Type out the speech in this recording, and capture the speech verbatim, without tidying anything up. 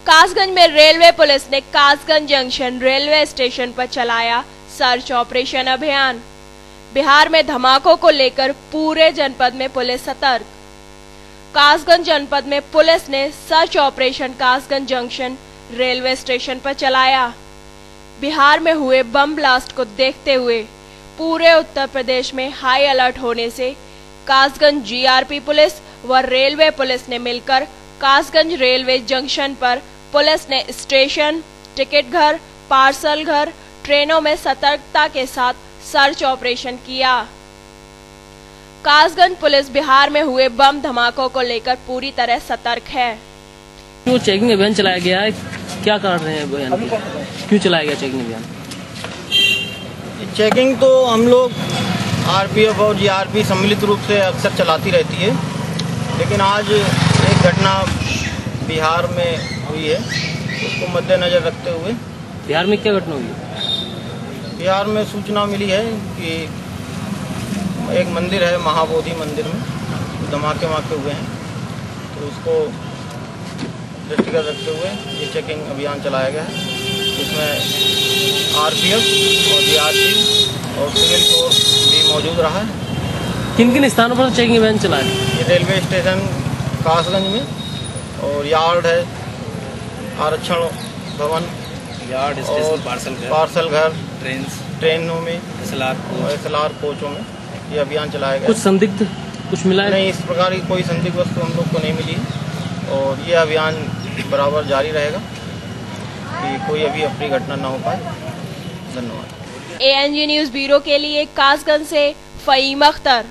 कासगंज में railway police ने Kasganj junction railway station पर चलाया सर्च ऑपरेशन अभियान। बिहार में धमाकों को लेकर पूरे जनपद में पुलिस सतर्क। कासगंज जनपद में पुलिस ने search operation Kasganj junction railway station पर चलाया। बिहार में हुए बम ब्लास्ट को देखते हुए पूरे उत्तर प्रदेश में हाई अलर्ट होने से कासगंज जीआरपी पुलिस व रेलवे पुलिस ने मिलकर कासगंज रेलवे जंक्शन पर पुलिस ने स्टेशन, टिकट घर, पार्सल घर, ट्रेनों में सतर्कता के साथ सर्च ऑपरेशन किया। कासगंज पुलिस बिहार में हुए बम धमाकों को लेकर पूरी तरह सतर्क है। क्यों चेकिंग अभियान चलाया गया है, क्या कर रहे हैं अभियान, क्यों चलाया गया चेकिंग अभियान? चेकिंग तो हम लोग आरपीएफ और जीआरपी सम्मिलित रूप से अक्सर चलाती रहती है, लेकिन आज एक घटना बिहार में हुई है, उसको मद्देनजर रखते हुए। बिहार में क्या घटना हुई है? बिहार में सूचना मिली है कि एक मंदिर है, महाबोधि मंदिर में धमाके वमाके हुए हैं, तो उसको दृष्टिगत रखते हुए ये चेकिंग अभियान चलाया गया है। इसमें आरपीएफ और जीआरपी और सिविल फोर्स भी मौजूद रहा है। किन किन स्थानों पर चेकिंग अभियान चलाया है? ये रेलवे स्टेशन कासगंज में, और यार्ड है, आरक्षण भवन, यार्ड स्टेशन, पार्सल घर, पार्सल घर, ट्रेन ट्रेनों में, एसएलआर कोच, एसएलआर कोचों में ये अभियान चलाया गया। कुछ संदिग्ध कुछ मिला है? नहीं, इस प्रकार की कोई संदिग्ध वस्तु हम लोग को नहीं मिली, और ये अभियान बराबर जारी रहेगा कि कोई अभी अप्रिय घटना न हो पाए। धन्यवाद। एएनजी न्यूज ब्यूरो के लिए कासगंज से फहीम अख्तर।